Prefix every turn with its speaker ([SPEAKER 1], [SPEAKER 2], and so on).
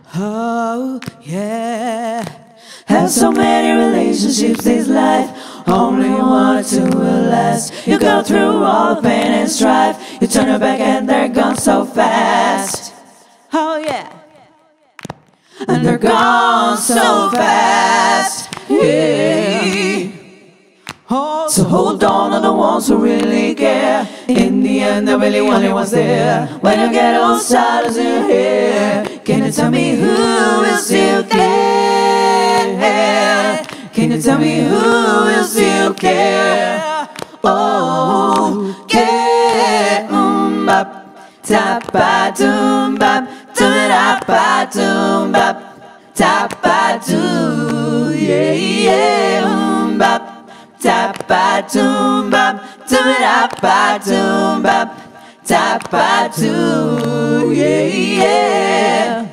[SPEAKER 1] Oh, yeah. Have so many relationships this life, only one or two will last. You go through all the pain and strife, you turn your back and they're gone so fast. Oh, yeah. And they're gone so fast. Yeah. So hold on to the ones who really care. In the end, the really only one's there. When you get all silence in your hair, can you tell me who will still care? Can you tell me who will still care? Oh, yeah. Bap, tap, ba, doom, bap, da, ba, doom, bap, tap, ba, doo, yeah, yeah, bap. Tap ba doom bap, da ba doom bap, tap ba doo, yeah, yeah.